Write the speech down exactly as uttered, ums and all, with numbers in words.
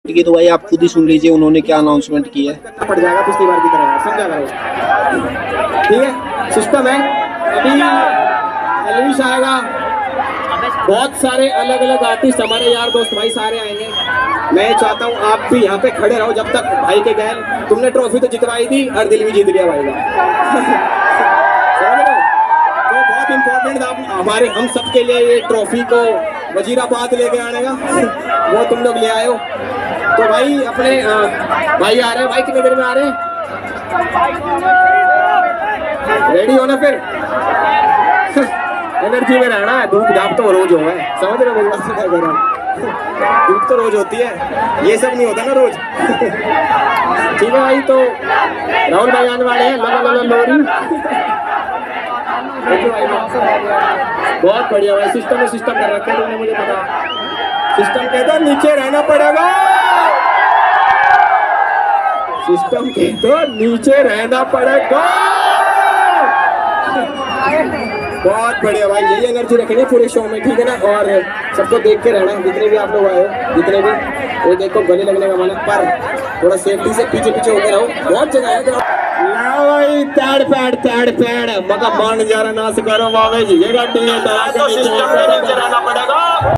की तो भाई आप खुद ही सुन लीजिए उन्होंने क्या अनाउंसमेंट की है। पड़ जाएगा पिछली बार की तरह, समझा करो। ठीक है, सिस्टम है। अभी एलविश आएगा, बहुत सारे अलग अलग आर्टिस्ट हमारे यार दोस्त भाई सारे आएंगे। मैं चाहता हूँ आप भी यहाँ पे खड़े रहो जब तक भाई के गैल। तुमने ट्रॉफी तो जितवाई थी और दिल भी जीत लिया भाई का। तो बहुत इम्पोर्टेंट था हमारे हम सब के लिए ये ट्रॉफी को वजीराबाद लेके आने का, वो तुम लोग ले आए हो। तो भाई अपने आ, भाई आ रहे हैं। भाई कितने देर में आ रहे हैं? रेडी हो ना फिर? एनर्जी में रहना है। धूप धाप तो रोज हो है, समझ रहे हो मेरी बात? क्या कर रहा हूँ, धूप तो रोज होती है, ये सब नहीं होता ना रोज। ठीक है भाई, तो राहुल भाई आने वाले हैं। लो लो लो लोरी। बहुत बढ़िया भाई, सिस्टम में सिस्टम कर रखा है तुमने, मुझे पता। सिस्टम कहता नीचे रहना पड़ेगा, सिस्टम कहता नीचे रहना पड़ेगा। बहुत बढ़िया भाई, यही एनर्जी रखनी है पूरे शो में, ठीक है ना? और सबको देख के रहना, जितने भी आप लोग आए हो, जितने भी, वो देखो गले लगने का मन, पर थोड़ा सेफ्टी से पीछे पीछे होकर रहो। बहुत जगह है भाई, तैड़ पैड़ तैड़ पैड़ मका मान जा रहा ना से करो बाबे जी, ये गाड़ी है, रहना पड़ेगा।